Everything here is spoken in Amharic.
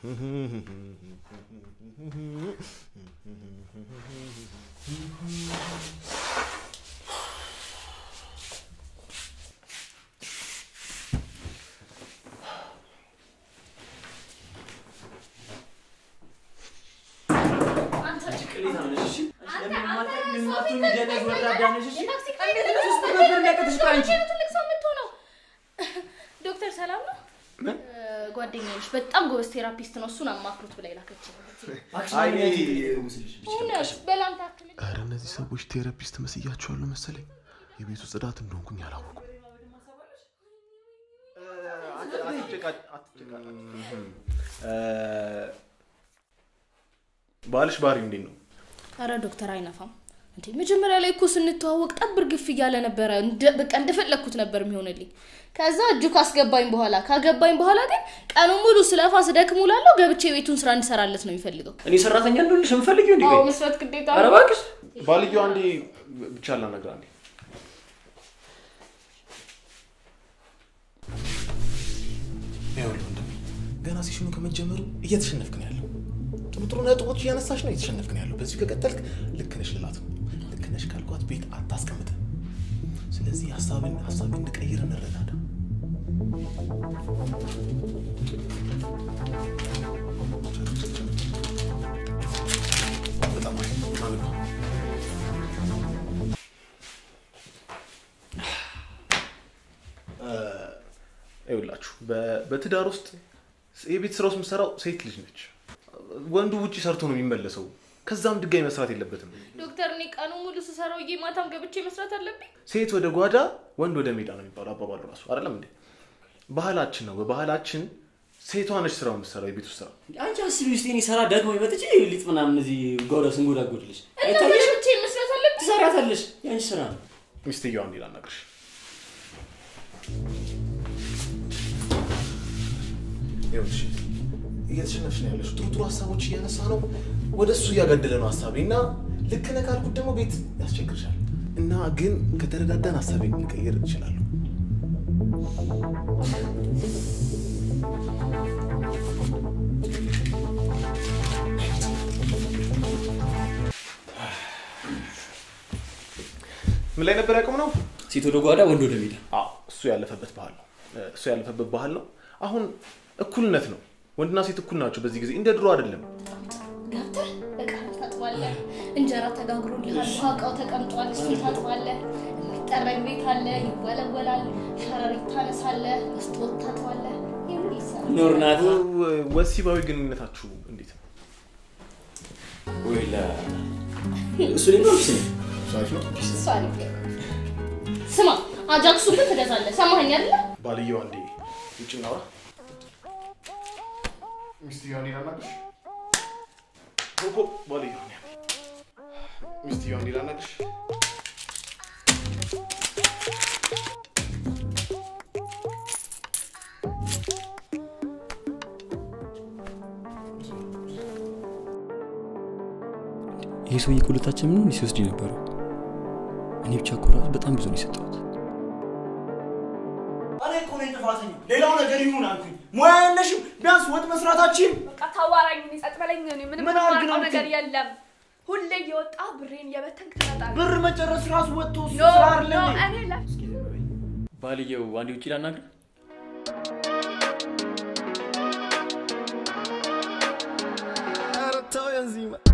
ዶክተር ሰላም ነው ጓደኛዬ በጣም ጎበዝ ቴራፒስት ነው እሱን አማክሩት ብላ ይላከች አይ እውነት በላንታ አክል ኧረ እነዚህ ሰዎች ቴራፒስት መስያቸዋለሁ መሰለኝ የቤቱ ጽዳት እንደሆንኩኝ አላወቁም ባልሽ ባሪ እንዴ ነው አረ ዶክተር አይናፋም እንዴ መጀመሪያ ላይ እኮ ስንተዋወቅ ጠብር ግፍ ይያለ ነበር በቃ እንደፈለኩት ነበር የሚሆነልኝ ከዛ እጁ ካስገባኝ በኋላ ካገባኝ በኋላ ግን ቀኑ ሙሉ ስለፋስ ደክሙላለሁ ገብቼ ቤቱን ስራ እንሰራለት ነው የሚፈልገው እኔ ሰራተኛ እንደሆነሽ እንፈልጊው እንዴ አዎ መስራት ግዴታ አረ ባክሽ ባልየው አንዴ ብቻ ላናግራ አንዴ ይኸውልህ ገና ሲሽኑ ከመጀመሩ እየተሸነፍክ ነው ያለው ጥሩ ነጥቦች እያነሳሽ ነው እየተሸነፍክ ነው ያለው በዚህ ከቀጠልክ ልክ ነሽ ልላት ነው ልክ ነሽ ካልኳት ቤት አታስቀምጥ ስለዚህ ሐሳብን እንድቀይር እንረዳዳ በጣም ማለት ነው አይውላችሁ በትዳር ውስጥ የቤት ስራው የምትሰራው ሴት ልጅ ነች ወንዱ ውጪ ሰርቶ ነው የሚመለሰው ከዛም ድጋሚ መስራት የለበትም ዶክተር እኔ ቀኑ ሙሉ ስሰራው ማታም ገብቼ መስራት አለብኝ ሴት ወደ ጓዳ ወንድ ወደ ሜዳ ነው የሚባለው አባባሉ ራሱ አይደለም እንዴ ባህላችን ነው በባህላችን ሴቷ ነች ስራው የምትሰራው የቤት ውስጥ ስራ አንቺ አስቢ ውስጥ እኔ ሰራ ደግሞ ይመጥጪ ሊጥ ምናምን እዚህ ጎዳ ስንጎዳጎድልሽ አይታየሽ ብቻ መስራት አለብኝ ትሰራታለሽ ያንቺ ስራ ነው ሚስትየው አንዴ ላናግርሽ ይኸውልሽ እየተሸነፍሽ ነው ያለሽ ጥሩ ሐሳቦች እያነሳ ነው ወደሱ ያገደለ ነው ሐሳቤና ልክ ነህ ካልኩት ደግሞ ቤት ያስቸግርሻል እና ግን ከተረዳዳን ሐሳቤን ልቀይር እችላለሁ ምን ላይ ነበር ያቆምነው ሴት ወደ ጓዳ ወንድ ወደ ሜዳ አዎ እሱ ያለፈበት ባህል ነው አሁን እኩልነት ነው ወንድና ሴት እኩል ናቸው በዚህ ጊዜ እንደ ድሮ አይደለም ገብተህ በቃ ታጥባለህ እንጀራ ተጋግሮልሃል ቋቃው ተቀምጧል እሱ ታጥባለህ የሚጠረግ ቤት አለ ይወለወላል ሸረሪት ታነሳለህ ስጦት ታጥባለህ ይሁን ይሰራል ኖርናት ወሲባዊ ግንኙነታችሁ እንዴት ነው ወይላ እሱ ነው ሳይሽ ነው ሳይፍ ስማ አጃክሱ ግን ትገዛለህ ሰማኸኝ አይደል ባልየው አንዴ ውጭ ነው ሚስትየው አንዴ ላናግርሽ ቦቦ ባልየው ሚስትየው አንዴ ላናግርሽ ይሄ ሰውዬ ሁለታችን ምን ሲወስድ ነበር እኔ ብቻ እኮ ራስ በጣም ብዙ ነው የሰጠሁት አሬ እኮ ነኝ ጥፋተኛ ሌላው ነገር ይሁን አንኩኝ ሙያ ያለሽም ቢያንስ ወጥ መስራታችን በቃ ታዋራኝ ነው ጸጥበለኝ ነው ምንም ማርቀው ነገር የለም ሁሌ እየወጣ ብሬን እየበተንክ ተጣጣ ብር መጨረስ ራስ ወጥቶ ስራ አይደለም እኔ ለፍስኪ ባልየው አንዴ ውጪ ላናግር አረታው ያንዚማ